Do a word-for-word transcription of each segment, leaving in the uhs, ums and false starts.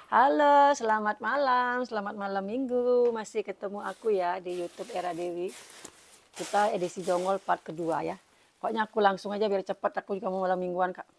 Halo, selamat malam, selamat malam minggu. Masih ketemu aku ya di YouTube Era Dewi. Kita edisi Jongol part kedua ya. Pokoknya aku langsung aja biar cepet, aku juga mau malam mingguan kak.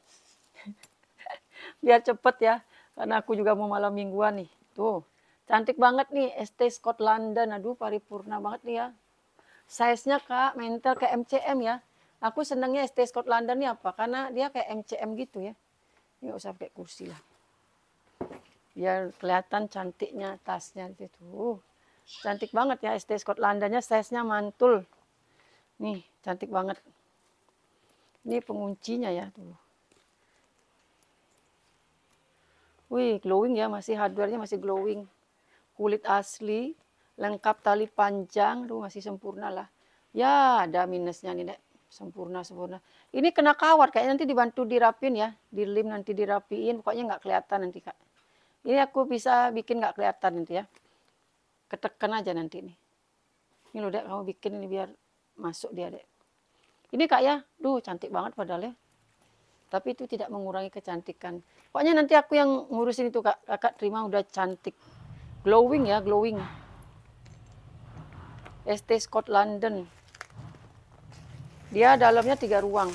Biar cepet ya, karena aku juga mau malam mingguan nih. Tuh, cantik banget nih S T Scott London. Aduh, paripurna banget nih ya. Size-nya kak, mental kayak M C M ya. Aku senengnya S T Scott London nih apa? Karena dia kayak M C M gitu ya. Nggak usah pakai kursi lah. Biar kelihatan cantiknya tasnya gitu. Cantik banget ya S T Scott Londonnya, size-nya mantul. Nih, cantik banget. Ini penguncinya ya tuh. Wih, glowing ya, masih hardware-nya masih glowing. Kulit asli, lengkap tali panjang, tuh masih sempurna lah. Ya, ada minusnya nih, Dek. Sempurna, sempurna. Ini kena kawat, kayaknya nanti dibantu dirapin ya. Di lem nanti dirapiin, pokoknya nggak kelihatan nanti, Kak. Ini aku bisa bikin nggak kelihatan nanti ya. Ketekan aja nanti nih. Ini loh, Dek, kamu bikin ini biar masuk dia, Dek. Ini Kak ya, duh cantik banget padahal ya. Tapi itu tidak mengurangi kecantikan. Pokoknya nanti aku yang ngurusin itu Kak. Kakak terima udah cantik. Glowing ya, glowing. S T Scott London. Dia dalamnya tiga ruang.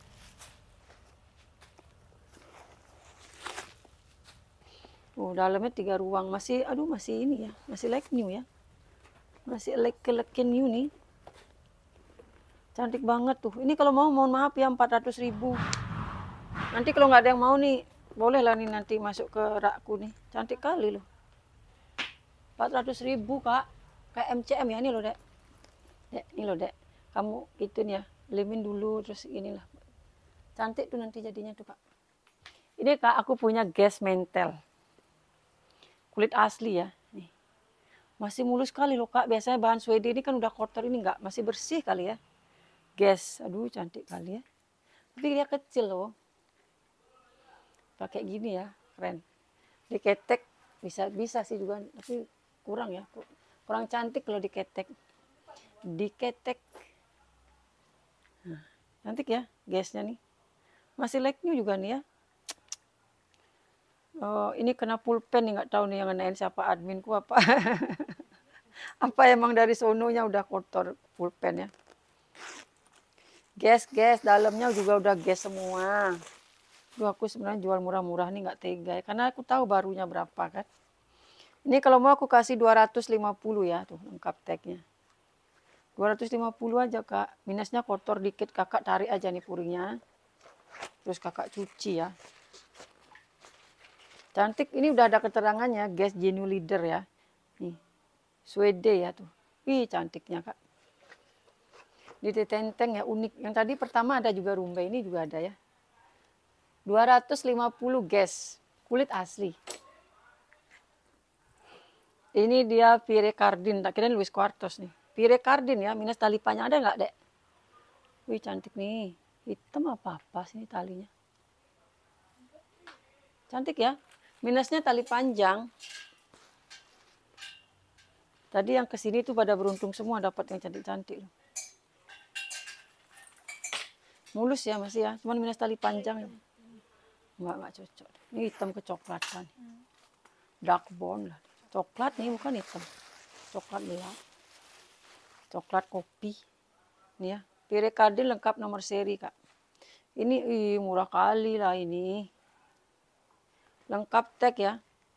Oh, dalamnya tiga ruang. Masih, aduh masih ini ya. Masih like new ya. Masih like like new nih. Cantik banget tuh. Ini kalau mau, mohon maaf ya, empat ratus ribu. Nanti kalau nggak ada yang mau nih, boleh lah nih nanti masuk ke rakku nih. Cantik kali loh. empat ratus ribu Kak. Kayak M C M ya, ini loh Dek. Dek, ini loh Dek. Kamu itu nih ya, lemin dulu terus inilah. Cantik tuh nanti jadinya tuh Kak. Ini Kak, aku punya gas mentel. Kulit asli ya. Nih. Masih mulus sekali loh Kak. Biasanya bahan Swede ini kan udah kotor, ini enggak, masih bersih kali ya. Gas, aduh cantik kali ya. Tapi dia kecil loh. Pakai gini ya, keren. Diketek bisa bisa sih juga, tapi kurang ya. Kurang cantik kalau diketek. Diketek. Nah, cantik ya gasnya nih. Masih like new juga nih ya. Oh, ini kena pulpen nih, nggak tahu nih yang ngenain siapa, adminku apa. Apa emang dari sononya udah kotor pulpen ya. Gas, gas, dalamnya juga udah gas semua. Duh, aku sebenarnya jual murah-murah nih nggak tega ya, karena aku tahu barunya berapa kan. Ini kalau mau aku kasih dua ratus lima puluh ya, tuh lengkap tagnya. dua ratus lima puluh aja Kak, minusnya kotor dikit, kakak tarik aja nih puringnya. Terus kakak cuci ya. Cantik, ini udah ada keterangannya, gas genuine leader ya. Nih, Swede ya tuh. Ih, cantiknya Kak. Di tenteng ya, unik. Yang tadi pertama ada juga rumba, ini juga ada ya. dua ratus lima puluh gas, kulit asli. Ini dia Pire Cardin, tak kira Luis Quartos nih. Pire Cardin ya, minus tali panjang ada nggak Dek? Wih, cantik nih. Hitam apa-apa sini talinya. Cantik ya. Minusnya tali panjang. Tadi yang kesini tuh pada beruntung semua dapat yang cantik-cantik. Mulus ya masih ya, cuman minus tali panjang. Enggak, enggak cocok. Ini hitam kecoklatan. Dark brown lah. Coklat nih, bukan hitam. Coklat gelap. Coklat kopi. Nih ya, Pire Cardin lengkap nomor seri Kak. Ini ih, murah kali lah ini. Lengkap tag ya.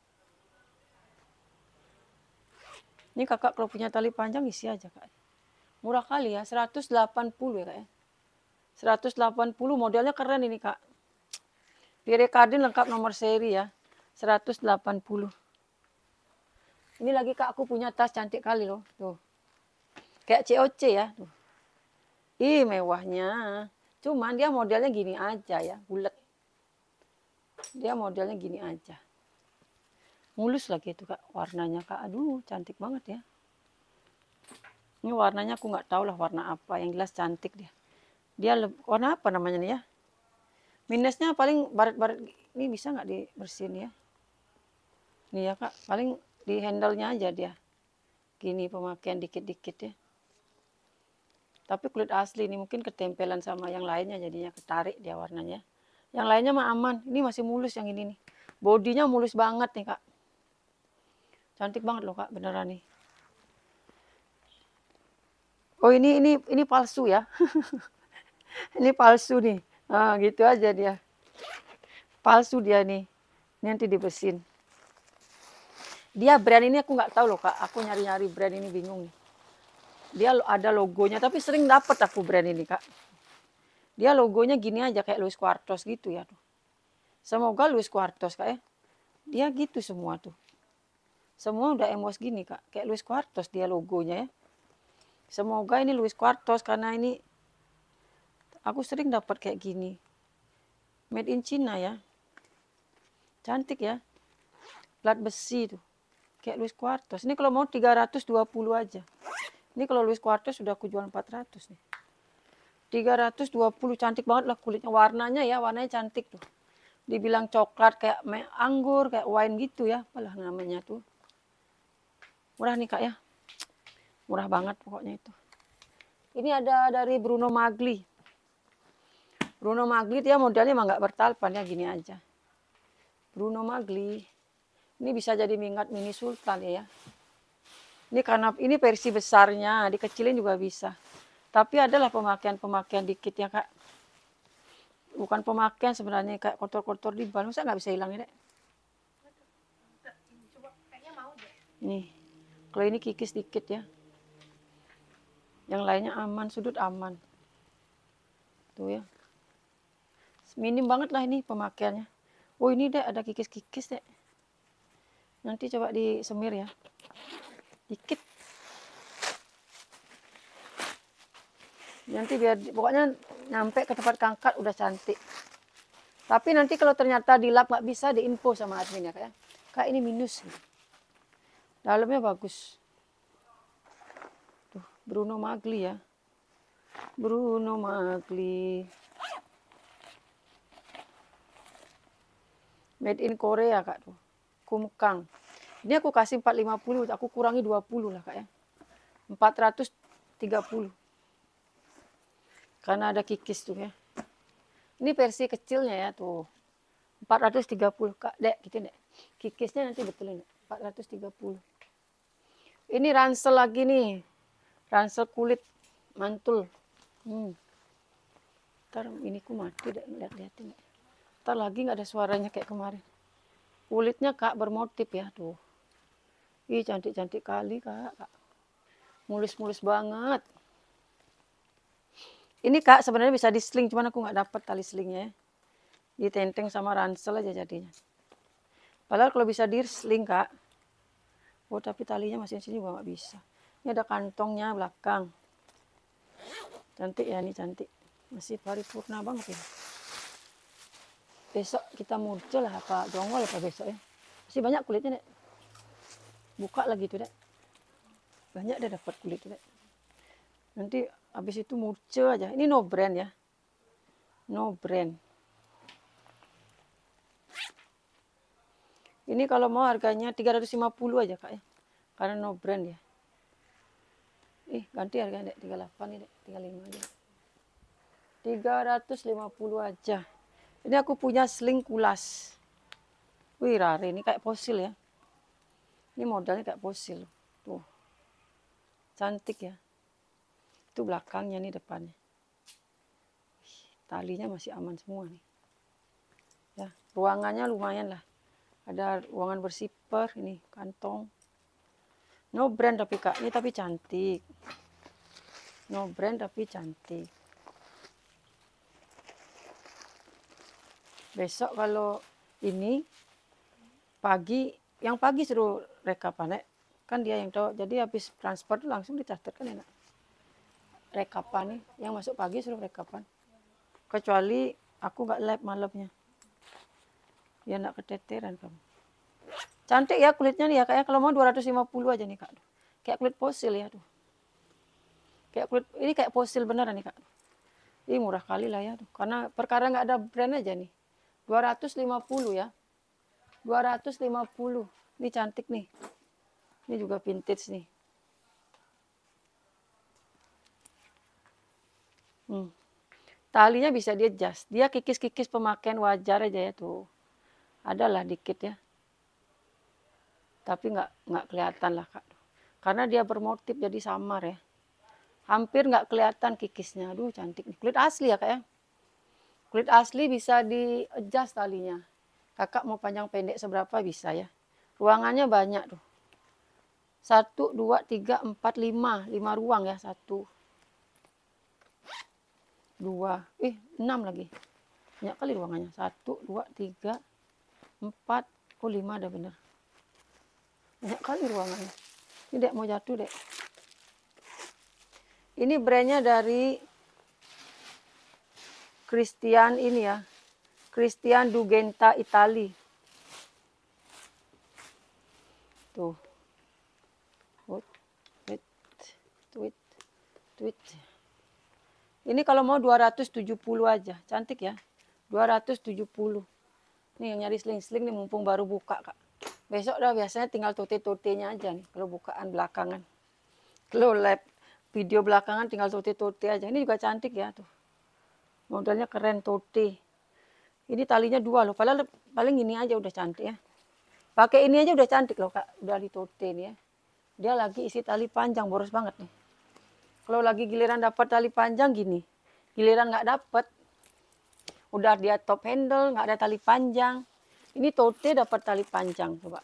Ini kakak kalau punya tali panjang isi aja Kak. Murah kali ya, seratus delapan puluh ya Kak ya. seratus delapan puluh, modelnya keren ini Kak. Pire Cardin lengkap nomor seri ya. seratus delapan puluh. Ini lagi Kak, aku punya tas cantik kali loh. Tuh. Kayak C O C ya. Tuh. Ih, mewahnya. Cuman dia modelnya gini aja ya, bulat. Dia modelnya gini aja. Mulus lagi itu Kak, warnanya Kak. Aduh, cantik banget ya. Ini warnanya aku nggak tahu lah warna apa, yang jelas cantik dia. Dia warna apa namanya nih ya? Minusnya paling baret-baret ini bisa nggak dibersihin ya? Nih ya Kak, paling di handle-nya aja dia. Gini pemakaian dikit-dikit ya. Tapi kulit asli ini mungkin ketempelan sama yang lainnya jadinya ketarik dia warnanya. Yang lainnya mah aman. Ini masih mulus yang ini nih. Bodinya mulus banget nih Kak. Cantik banget loh Kak, beneran nih. Oh ini ini ini palsu ya. Ini palsu nih. Nah, gitu aja dia. Palsu dia nih. Ini nanti dibersihin. Dia brand ini aku nggak tahu loh Kak. Aku nyari-nyari brand ini bingung nih. Dia ada logonya, tapi sering dapet aku brand ini Kak. Dia logonya gini aja kayak Louis Quartos gitu ya tuh. Semoga Louis Quartos Kak ya. Dia gitu semua tuh. Semua udah emos gini Kak. Kayak Louis Quartos dia logonya ya. Semoga ini Louis Quartos karena ini aku sering dapat kayak gini. Made in China ya. Cantik ya. Plat besi tuh. Kayak Louis Quartos. Ini kalau mau tiga ratus dua puluh aja. Ini kalau Louis Quartos sudah aku jual empat ratus nih. tiga ratus dua puluh cantik banget lah kulitnya. Warnanya ya, warnanya cantik tuh. Dibilang coklat kayak anggur, kayak wine gitu ya. Apalah namanya tuh. Murah nih Kak ya. Murah banget pokoknya itu. Ini ada dari Bruno Magli. Bruno Magli dia modelnya emang nggak bertalpan ya, gini aja. Bruno Magli. Ini bisa jadi mingat mini sultan ya. Ini karena ini versi besarnya, dikecilin juga bisa. Tapi adalah pemakaian-pemakaian dikit ya Kak. Bukan pemakaian sebenarnya, kayak kotor-kotor di ban. Masa nggak bisa hilang ya Dek? Nih, kalau ini kikis dikit ya. Yang lainnya aman, sudut aman. Tuh ya. Minim banget lah ini pemakaiannya. Oh ini Dek, ada kikis-kikis Dek. Nanti coba disemir ya. Dikit. Nanti biar pokoknya nyampe ke tempat kangkat udah cantik. Tapi nanti kalau ternyata di lap nggak bisa, diinfo sama admin ya Kak ya. Kak ini minus. Dalamnya bagus. Tuh, Bruno Magli ya. Bruno Magli. Made in Korea Kak tuh. Kumkang. Ini aku kasih empat ratus lima puluh, aku kurangi dua puluh lah Kak ya. empat ratus tiga puluh. Karena ada kikis tuh ya. Ini versi kecilnya ya tuh. empat ratus tiga puluh Kak, Dek, gitu Dek. Kikisnya nanti betulin empat ratus tiga puluh. Ini ransel lagi nih. Ransel kulit mantul. Hmm. Ntar ini ku mati Dek, lihat-lihatin. Ntar lagi nggak ada suaranya kayak kemarin. Kulitnya Kak bermotif ya tuh. Ih cantik-cantik kali Kak. Mulus-mulus banget. Ini Kak sebenarnya bisa di sling, cuman aku nggak dapat tali slingnya ya. Ditenteng sama ransel aja jadinya. Padahal kalau bisa di sling Kak. Oh tapi talinya masih di sini juga nggak bisa. Ini ada kantongnya belakang. Cantik ya, ini cantik. Masih paripurna banget ini. Besok kita muncul lah apa jongol apa besok ya. Masih banyak kulitnya Dek. Buka lagi tuh Dek. Banyak deh dapat kulit tuh Dek. Nanti habis itu muncul aja. Ini no brand ya. No brand. Ini kalau mau harganya tiga ratus lima puluh aja Kak ya. Karena no brand ya. Ih ganti harganya Dek. tiga puluh delapan nih Dek. tiga puluh lima aja. tiga ratus lima puluh aja. Ini aku punya sling kulas. Wih rare, ini kayak fosil ya. Ini modelnya kayak fosil. Tuh. Cantik ya. Itu belakangnya nih depannya. Talinya masih aman semua nih. Ya, ruangannya lumayan lah. Ada ruangan bersiper, ini kantong. No brand tapi Kak, ini tapi cantik. No brand tapi cantik. Besok kalau ini pagi, yang pagi suruh rekapan, Nek. Kan dia yang tahu. Jadi habis transfer langsung dicatat kan enak. Rekapan nih, yang masuk pagi suruh rekapan. Kecuali aku nggak live malamnya. Ya nggak keteteran kamu. Cantik ya kulitnya nih ya Kak ya. Kalau mau dua ratus lima puluh aja nih Kak. Kayak kulit fosil ya tuh. Kayak kulit, ini kayak fosil beneran nih Kak. Ini murah kali lah ya tuh. Karena perkara nggak ada brand aja nih. dua ratus lima puluh ya. dua ratus lima puluh. Ini cantik nih. Ini juga vintage nih. Hmm. Talinya bisa dia adjust. Dia kikis-kikis pemakaian wajar aja ya tuh. Adalah dikit ya. Tapi nggak nggak kelihatan lah Kak. Karena dia bermotif jadi samar ya. Hampir nggak kelihatan kikisnya. Aduh cantik nih. Kulit asli ya Kak ya. Kulit asli bisa di adjust talinya. Kakak mau panjang pendek seberapa bisa ya. Ruangannya banyak tuh. Satu, dua, tiga, empat, lima. Lima ruang ya. Satu, dua, eh enam lagi. Banyak kali ruangannya. Satu, dua, tiga, empat, oh lima ada bener. Banyak kali ruangannya. Ini dek mau jatuh dek. Ini brandnya dari Christian ini ya. Christian Dugenta Itali. Tuh. Tweet, tweet, tweet. Ini kalau mau dua ratus tujuh puluh aja. Cantik ya. dua ratus tujuh puluh. Nih yang nyari sling-sling nih mumpung baru buka Kak. Besok dah biasanya tinggal tote-totenya aja nih. Kalau bukaan belakangan. Kalau live video belakangan tinggal tote-tote aja. Ini juga cantik ya tuh. Modelnya keren tote. Ini talinya dua loh. Padahal paling ini aja udah cantik ya. Pakai ini aja udah cantik loh Kak. Udah di tote nih ya. Dia lagi isi tali panjang. Boros banget nih. Kalau lagi giliran dapat tali panjang gini. Giliran nggak dapat. Udah dia top handle. Nggak ada tali panjang. Ini tote dapat tali panjang. Coba.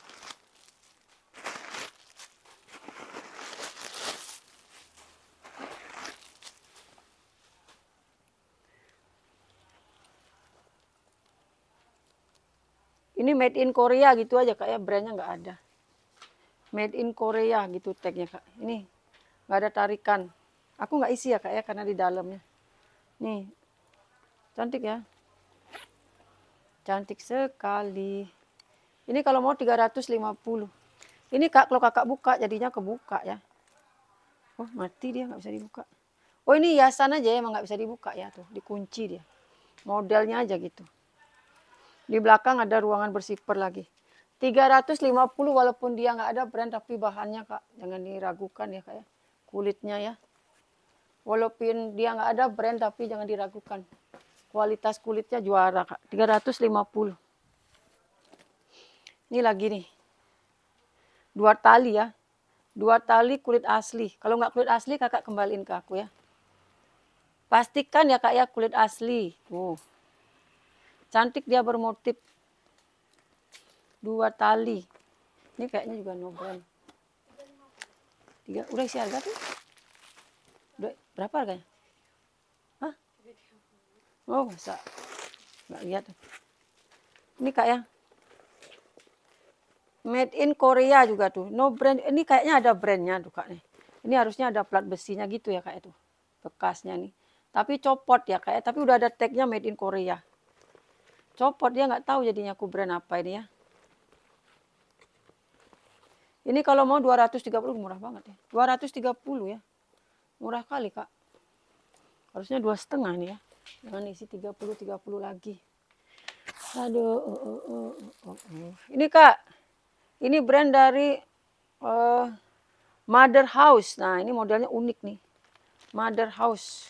Ini made in Korea gitu aja Kak ya. Brandnya nggak ada. Made in Korea gitu tagnya Kak. Ini nggak ada tarikan. Aku nggak isi ya Kak ya. Karena di dalamnya. Nih. Cantik ya. Cantik sekali. Ini kalau mau tiga ratus lima puluh. Ini Kak kalau kakak buka jadinya kebuka ya. Oh mati dia nggak bisa dibuka. Oh ini hiasan aja emang nggak bisa dibuka ya tuh. Dikunci dia. Modelnya aja gitu. Di belakang ada ruangan bersifar lagi. tiga ratus lima puluh walaupun dia nggak ada brand tapi bahannya Kak. Jangan diragukan ya Kak ya. Kulitnya ya. Walaupun dia nggak ada brand tapi jangan diragukan. Kualitas kulitnya juara Kak. tiga ratus lima puluh. Ini lagi nih. Dua tali ya. Dua tali kulit asli. Kalau nggak kulit asli kakak kembaliin ke aku ya. Pastikan ya Kak ya kulit asli. Tuh. Cantik dia bermotif. Dua tali. Ini kayaknya juga no brand. Tiga. Udah isi harga tuh? Udah, berapa harganya? Hah? Oh masa? Nggak lihat. Ini Kak ya. Made in Korea juga tuh. No brand. Ini kayaknya ada brandnya tuh Kak nih. Ini harusnya ada plat besinya gitu ya Kak itu. Bekasnya nih. Tapi copot ya Kak ya. Tapi udah ada tagnya made in Korea. Copot dia nggak tahu jadinya aku brand apa ini ya. Ini kalau mau dua ratus tiga puluh murah banget ya. dua ratus tiga puluh ya. Murah kali Kak. Harusnya dua setengah nih ya. Jangan isi tiga puluh tiga puluh lagi. Aduh. Uh, uh, uh, uh, uh. Ini Kak. Ini brand dari uh, Mother House. Nah ini modelnya unik nih. Mother House.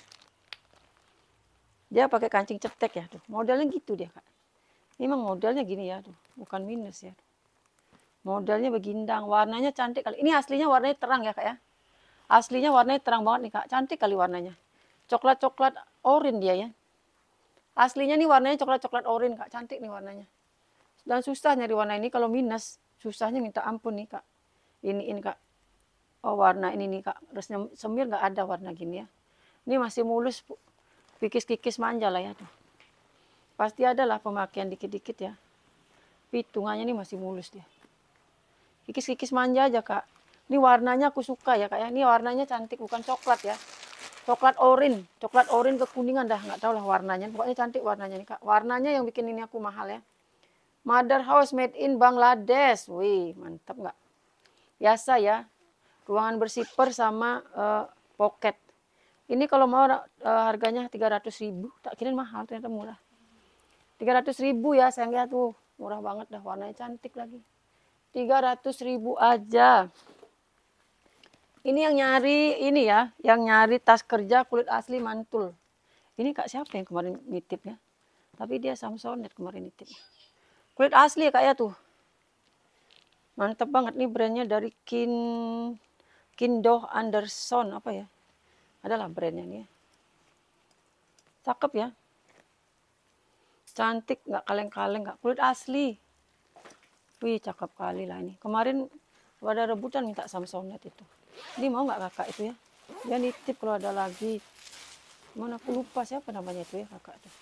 Dia pakai kancing cetek ya tuh. Modelnya gitu dia Kak. Ini memang modelnya gini ya tuh. Bukan minus ya. Modelnya begindang. Warnanya cantik kali. Ini aslinya warnanya terang ya Kak ya. Aslinya warnanya terang banget nih Kak. Cantik kali warnanya. Coklat-coklat oranye dia ya. Aslinya nih warnanya coklat-coklat oranye Kak. Cantik nih warnanya. Dan susah nyari warna ini kalau minus. Susahnya minta ampun nih Kak. Ini ini Kak. Oh warna ini nih Kak. Resnya semir nggak ada warna gini ya. Ini masih mulus. Kikis-kikis manja lah ya tuh. Pasti ada lah pemakaian dikit-dikit ya. Hitungannya ini masih mulus dia. Kikis-kikis manja aja Kak. Ini warnanya aku suka ya Kak ya. Ini warnanya cantik bukan coklat ya. Coklat oranye. Coklat oranye kekuningan dah. Nggak tahu lah warnanya. Pokoknya cantik warnanya nih Kak. Warnanya yang bikin ini aku mahal ya. Mother House made in Bangladesh. Wih mantap nggak? Biasa ya. Ruangan bersifar sama uh, pocket. Ini kalau mau uh, harganya tiga ratus ribu. Tak kirain mahal ternyata murah. tiga ratus ribu ya sayangnya tuh. Murah banget dah. Warnanya cantik lagi. tiga ratus ribu aja. Ini yang nyari ini ya. Yang nyari tas kerja kulit asli mantul. Ini Kak siapa yang kemarin nitip ya? Tapi dia Samsonite kemarin nitip. Kulit asli ya Kak ya tuh. Mantap banget nih, brandnya dari Kin Kindo Anderson apa ya? Adalah brandnya nih. Cakep ya. Cantik, nggak kaleng-kaleng, nggak, kulit asli. Wih, cakep kali lah ini. Kemarin ada rebutan minta Samsonite itu. Ini mau nggak kakak itu ya? Dia nitip kalau ada lagi. Mana aku lupa siapa namanya itu ya kakak tuh.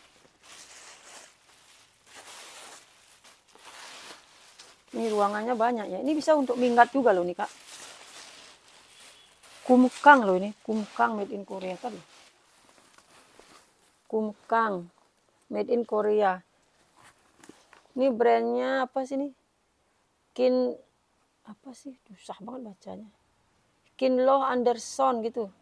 Ini ruangannya banyak ya. Ini bisa untuk minggat juga loh nih kak. Kumkang loh ini. Kumkang made in Korea kan. Kumkang made in Korea. Ini brandnya apa sih nih? Kin apa sih? Susah banget bacanya. Kinlo Anderson gitu.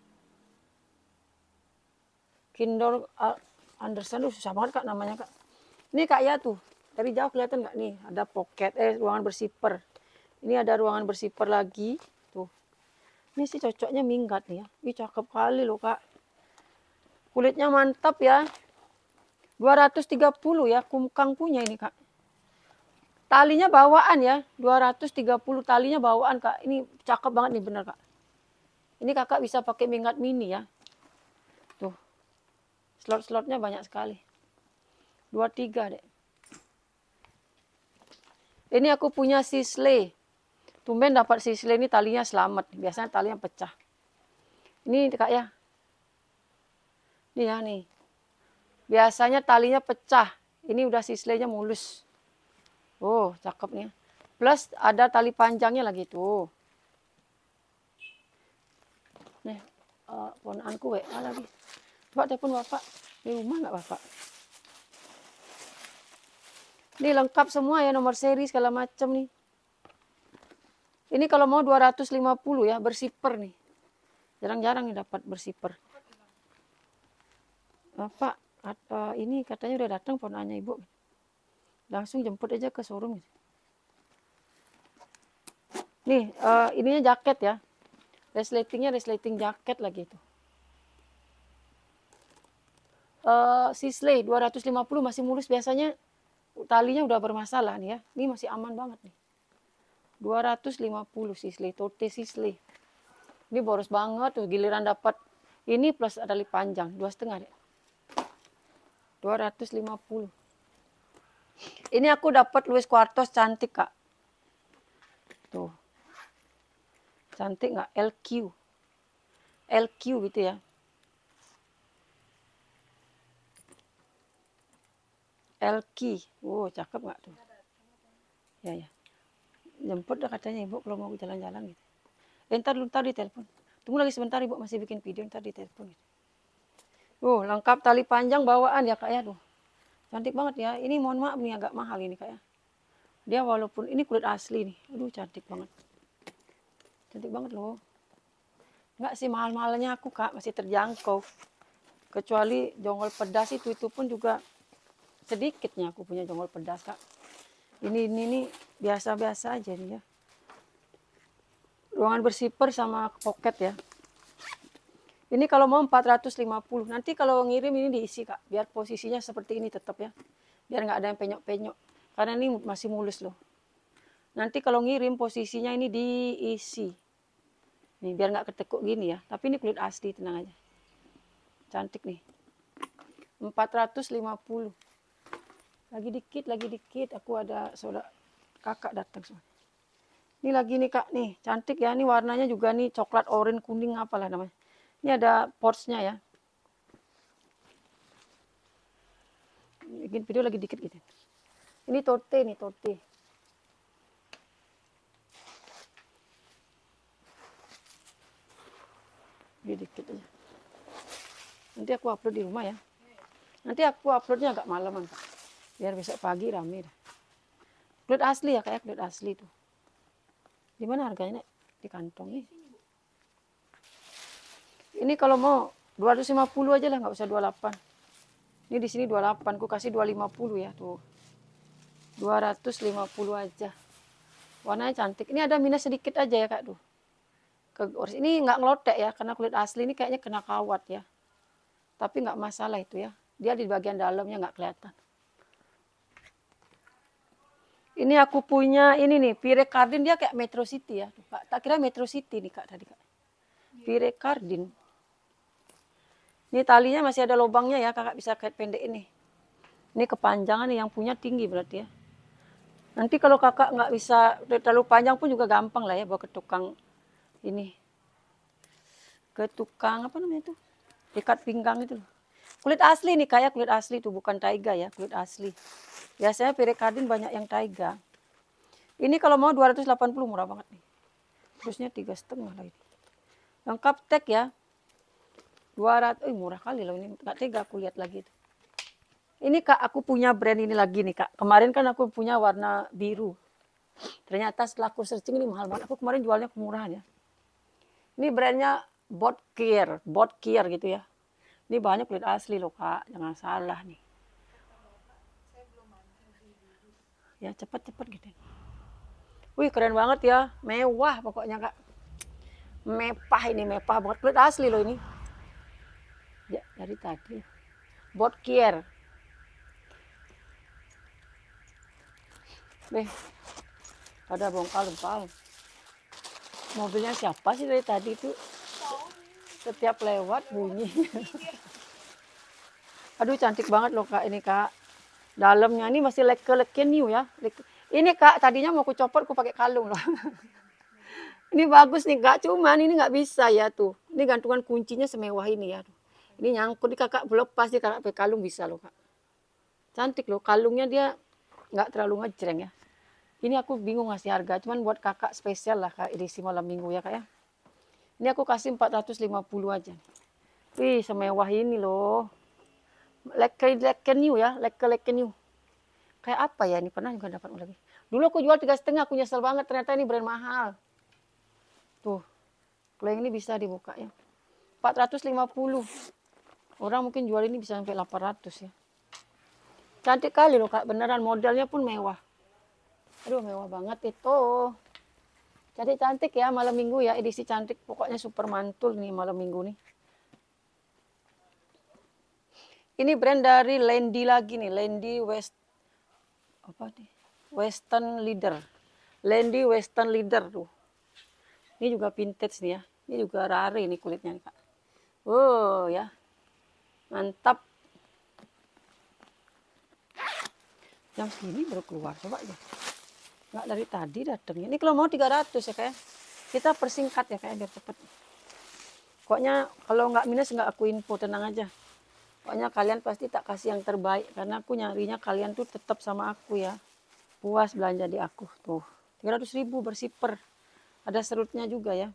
Kindle Anderson tuh susah banget kak namanya kak. Ini kak ya tuh dari jauh kelihatan nggak nih ada pocket eh ruangan bersiper. Ini ada ruangan bersiper lagi tuh. Ini sih cocoknya minggat nih ya. Ini cakep kali loh kak. Kulitnya mantap ya. dua ratus tiga puluh ya Kumkang punya ini kak. Talinya bawaan ya. dua ratus tiga puluh talinya bawaan kak. Ini cakep banget nih bener kak. Ini kakak bisa pakai minggat mini ya. Tuh. Slot-slotnya banyak sekali. dua puluh tiga deh. Ini aku punya Sisley. Tumben dapat Sisley ini talinya selamat. Biasanya talinya pecah. Ini kak ya. Ini ya nih. Biasanya talinya pecah. Ini udah Sisley-nya mulus. Oh, cakep nih. Plus ada tali panjangnya lagi tuh. Nih, uh, ponakanku W A lagi. Coba telepon bapak. Di rumah nggak bapak? Ini lengkap semua ya, nomor seri segala macam nih. Ini kalau mau dua ratus lima puluh ya, bersiper nih. Jarang-jarang nih dapat bersiper. Bapak, uh, ini katanya udah datang ponakannya ibu. Langsung jemput aja ke showroom. Nih, uh, ininya jaket ya. Resletingnya resleting jaket lagi itu. Uh, Sisley dua ratus lima puluh masih mulus, biasanya talinya udah bermasalah nih ya. Ini masih aman banget nih. dua ratus lima puluh Sisley, tote Sisley. Ini boros banget tuh, giliran dapat ini plus ada tali panjang, dua setengah deh. dua ratus lima puluh. Ini aku dapat Louis Quartos cantik kak. Tuh. Cantik nggak? L Q. L Q gitu ya. L Q. Oh, cakep nggak tuh? Ya ya. Jemput dah katanya ibu kalau mau jalan-jalan gitu. Eh, ntar dulu, ntar ditelepon. Tunggu lagi sebentar ibu, masih bikin video, ntar ditelepon gitu. Oh, lengkap tali panjang bawaan ya kak ya tuh. Cantik banget ya. Ini mohon maaf nih agak mahal ini kak ya. Dia walaupun ini kulit asli nih. Aduh cantik banget. Cantik banget loh. Enggak sih mahal-mahalnya aku kak, masih terjangkau. Kecuali jonggol pedas itu, itu pun juga sedikitnya aku punya jonggol pedas kak. Ini ini nih biasa-biasa aja nih ya. Ruangan bersiper sama pocket ya. Ini kalau mau empat ratus lima puluh. Nanti kalau ngirim ini diisi kak. Biar posisinya seperti ini tetap ya. Biar nggak ada yang penyok-penyok. Karena ini masih mulus loh. Nanti kalau ngirim posisinya ini diisi. Nih biar nggak ketekuk gini ya. Tapi ini kulit asli, tenang aja. Cantik nih. empat ratus lima puluh. Lagi dikit, lagi dikit. Aku ada saudara kakak datang semua. Ini lagi nih kak nih, cantik ya. Ini warnanya juga nih coklat, oranye, kuning apalah namanya. Ini ada pouch-nya ya. Bikin video lagi dikit gitu. Ini tote nih, tote. Lagi dikit aja. Nanti aku upload di rumah ya. Nanti aku uploadnya agak malaman kak. Biar besok pagi rame dah. Kulit asli ya kayak kulit asli tuh. Di mana harganya? Di kantong nih. Ini kalau mau dua ratus lima puluh aja lah, nggak usah dua puluh delapan. Ini di sini dua puluh delapan, aku kasih dua ratus lima puluh ya tuh. dua ratus lima puluh aja. Warnanya cantik. Ini ada minus sedikit aja ya kak tuh. Ke, ini nggak ngelotek ya, karena kulit asli ini kayaknya kena kawat ya. Tapi nggak masalah itu ya. Dia di bagian dalamnya nggak kelihatan. Ini aku punya ini nih, Pierre Cardin, dia kayak Metro City ya. Kak, tak kira Metro City nih Kak tadi Kak. Pierre Cardin. Ini talinya masih ada lubangnya ya, Kakak bisa kait pendek ini. Ini kepanjangan nih, yang punya tinggi berarti ya. Nanti kalau Kakak nggak bisa terlalu panjang pun juga gampang lah ya, bawa ke tukang ini. Ke tukang apa namanya itu? Ikat pinggang itu loh. Kulit asli nih kayak kulit asli tuh, bukan taiga ya, kulit asli. Biasanya Pierre Cardin banyak yang taiga. Ini kalau mau dua ratus delapan puluh, murah banget nih. Terusnya tiga setengah lagi. Lengkap tag ya. dua ratus, eh murah kali loh ini. Nggak tega aku lihat lagi. Ini Kak, aku punya brand ini lagi nih Kak. Kemarin kan aku punya warna biru. Ternyata setelah aku searching ini mahal banget. Aku kemarin jualnya kemurahan ya. Ini brandnya Botkier, Botkier gitu ya. Ini banyak kulit asli loh Kak. Jangan salah nih. Ya cepet-cepet gitu. Wih keren banget ya. Mewah pokoknya Kak. Mepah ini, mepah banget. Kulit asli loh ini. Ya, dari tadi. Botkier. Beh, ada bongkal-bongkal. Mobilnya siapa sih dari tadi itu? Setiap lewat bunyi. Aduh cantik banget loh Kak ini Kak. Dalamnya ini masih leke-leke new ya. Ini Kak tadinya mau aku copot aku pakai kalung loh. Ini bagus nih Kak, cuman ini nggak bisa ya tuh. Ini gantungan kuncinya semewah ini ya. Ini nyangkut di Kakak belum pasti Kakak pakai kalung bisa loh Kak. Cantik loh, kalungnya dia nggak terlalu ngejreng ya. Ini aku bingung ngasih harga, cuman buat Kakak spesial lah Kak edisi malam minggu ya Kak ya. Ini aku kasih empat ratus lima puluh aja. Wih, semewah ini loh. Leke-leke new ya, leke-leke new. Kayak apa ya ini, pernah juga dapat lagi. Dulu aku jual tiga setengah, aku nyesel banget ternyata ini brand mahal. Tuh, kalau yang ini bisa dibuka ya. empat ratus lima puluh. Orang mungkin jual ini bisa sampai delapan ratus ya. Cantik kali loh Kak, beneran modelnya pun mewah. Aduh mewah banget itu. Cantik-cantik ya malam minggu ya, edisi cantik. Pokoknya super mantul nih malam minggu nih. Ini brand dari Landy lagi nih, Landy West apa nih? Western Leader. Landy Western Leader tuh. Ini juga vintage nih ya. Ini juga rare nih kulitnya nih Kak. Oh ya. Mantap. Jam segini baru keluar coba ya. Nggak dari tadi datangnya. Ini kalau mau tiga ratus ya kayak. Kita persingkat ya kayak biar cepet. Pokoknya kalau nggak minus nggak aku info, tenang aja. Pokoknya kalian pasti tak kasih yang terbaik karena aku nyarinya kalian tuh tetap sama aku ya. Puas belanja di aku tuh. tiga ratus ribu bersiper. Ada serutnya juga ya.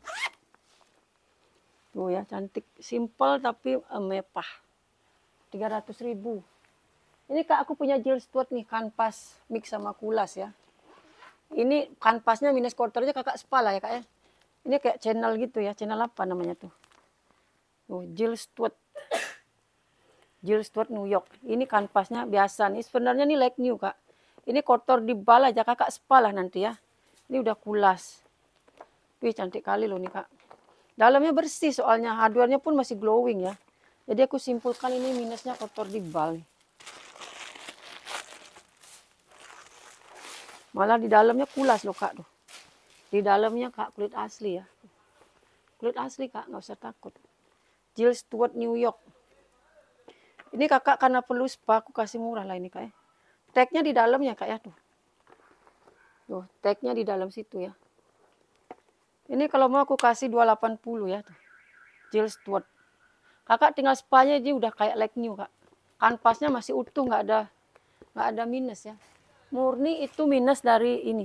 Tuh ya cantik, simple tapi uh, mepah. tiga ratus ribu. Ini Kak aku punya Jill Stuart nih, kanvas mix sama kulas ya. Ini kanvasnya minus quarternya Kakak spa lah ya Kak ya. Ini kayak channel gitu ya, channel apa namanya tuh. Tuh Jill Stuart. Jill Stuart New York. Ini kanvasnya biasa nih, sebenarnya nih like new Kak. Ini kotor di bal aja Kakak spa lah nanti ya. Ini udah kulas. Wih cantik kali loh nih Kak. Dalamnya bersih soalnya, hardware-nya pun masih glowing ya. Jadi aku simpulkan ini minusnya kotor di bal nih. Malah di dalamnya kulas loh Kak tuh. Di dalamnya Kak kulit asli ya. Kulit asli Kak, nggak usah takut. Jill Stuart New York. Ini Kakak karena perlu spa aku kasih murah lah ini Kak ya. Tagnya di dalamnya Kak ya tuh. Tuh, tagnya di dalam situ ya. Ini kalau mau aku kasih dua ratus delapan puluh ya tuh. Jill Stuart. Kakak tinggal spanya aja udah kayak like new Kak. Kanvasnya masih utuh, nggak ada nggak ada minus ya. Murni itu minus dari ini.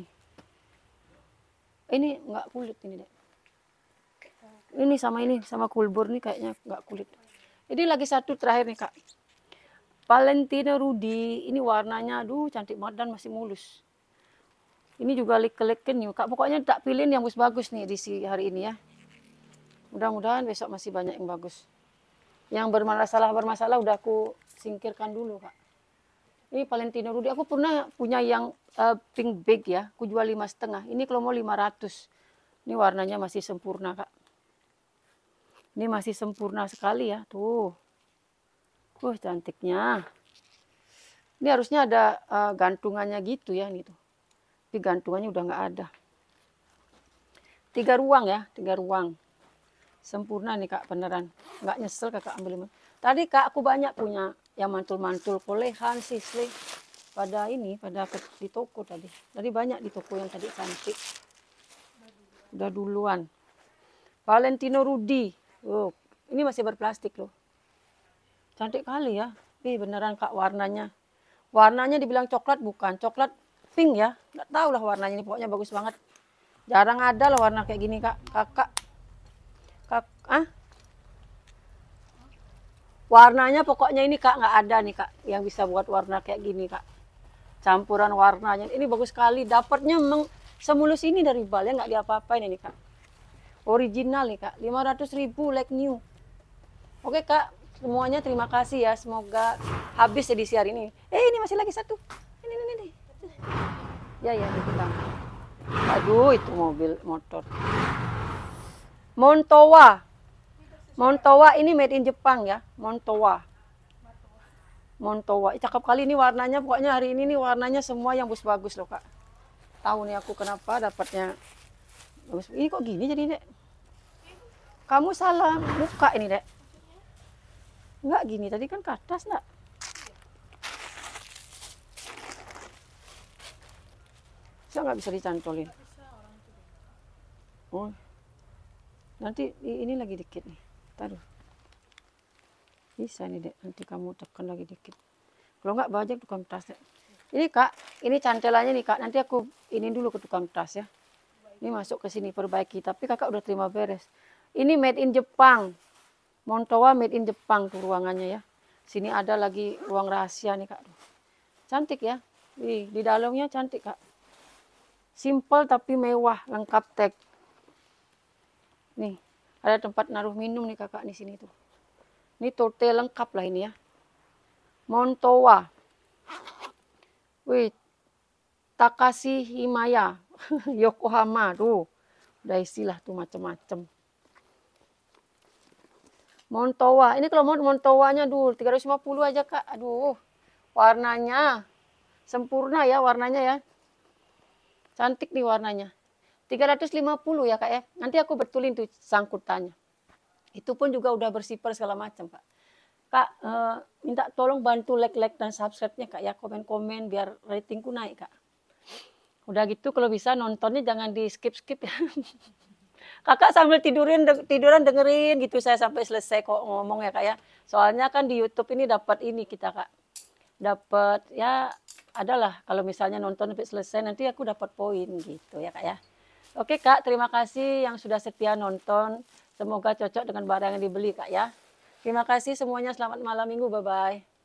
Ini nggak kulit ini deh. Ini sama ini sama kulbur nih kayaknya nggak kulit. Ini lagi satu terakhir nih Kak. Valentino Rudy. Ini warnanya aduh cantik banget dan masih mulus. Ini juga leke-leke new Kak. Pokoknya tak pilihin yang bagus-bagus nih edisi hari ini ya. Mudah-mudahan besok masih banyak yang bagus. Yang bermasalah-bermasalah udah aku singkirkan dulu Kak. Ini Valentino Rudy. Aku pernah punya yang uh, pink bag ya. Aku jual lima setengah. Ini kalau mau lima ratus. Ini warnanya masih sempurna Kak. Ini masih sempurna sekali ya. Tuh. Uh cantiknya. Ini harusnya ada uh, gantungannya gitu ya. Nih tuh. Tapi gantungannya udah nggak ada. Tiga ruang ya, tiga ruang. Sempurna nih Kak, beneran. Nggak nyesel Kakak ambil. Tadi Kak, aku banyak punya yang mantul-mantul, kolehan, sisle. Pada ini, pada di toko tadi. Tadi banyak di toko yang tadi cantik. Udah duluan. Valentino Rudy. Oh, ini masih berplastik loh. Cantik kali ya. Ih, beneran Kak warnanya. Warnanya dibilang coklat bukan. Coklat pink ya. Nggak tahu lah warnanya ini. Pokoknya bagus banget. Jarang ada loh warna kayak gini Kak. Kakak. Kak, ah? Warnanya pokoknya ini Kak. Nggak ada nih Kak. Yang bisa buat warna kayak gini Kak. Campuran warnanya. Ini bagus sekali. Dapatnya memang semulus ini dari Bali. Nggak diapa-apain ini Kak. Original nih Kak. lima ratus ribu like new. Oke Kak. Semuanya terima kasih ya. Semoga habis edisi hari ini. Eh ini masih lagi satu. Ini, ini, ini. Ya, ya, dibilang. Aduh, itu mobil motor. Montowa. Montowa ini made in Jepang ya. Montowa. Montowa. Ih, cakep kali ini warnanya. Pokoknya hari ini nih warnanya semua yang bagus-bagus loh Kak. Tahu nih aku kenapa dapatnya. Bagus. Ini kok gini jadi Dek? Kamu salah buka ini Dek. Enggak gini, tadi kan ke atas enggak? Bisa nggak bisa dicantolin? Oh, nanti ini lagi dikit nih. Taruh. Bisa nih Dek, nanti kamu tekan lagi dikit. Kalau nggak bajak tukang tas Dek. Ini Kak, ini cantelannya nih Kak. Nanti aku ini dulu ke tukang tas ya. Ini masuk ke sini perbaiki. Tapi Kakak udah terima beres. Ini made in Jepang. Montowa made in Jepang tuh ruangannya ya. Sini ada lagi ruang rahasia nih Kak. Cantik ya. Di, di dalamnya cantik Kak. Simple tapi mewah, lengkap tag. Nih, ada tempat naruh minum nih Kakak di sini tuh. Ini total lengkap lah ini ya. Montowa. Wih, Takashi Himaya. Yokohama tuh. Udah isilah tuh macem-macem. Montowa. Ini kalau mau Montowanya dulu tiga ratus lima puluh aja Kak. Aduh. Warnanya sempurna ya warnanya ya. Cantik nih warnanya. tiga ratus lima puluh ya Kak ya. Nanti aku betulin tuh sangkutannya. Itu pun juga udah bersifar segala macam Kak. Kak, eh, minta tolong bantu like-like dan subscribe-nya Kak ya. Komen-komen biar ratingku naik Kak. Udah gitu kalau bisa nontonnya jangan di skip-skip ya. Kakak sambil tidurin, tiduran dengerin gitu saya sampai selesai kok ngomong ya Kak ya. Soalnya kan di YouTube ini dapat ini kita Kak. Dapat ya adalah kalau misalnya nonton sampai selesai nanti aku dapat poin gitu ya Kak ya. Oke Kak, terima kasih yang sudah setia nonton. Semoga cocok dengan barang yang dibeli Kak ya. Terima kasih semuanya, selamat malam minggu, bye-bye.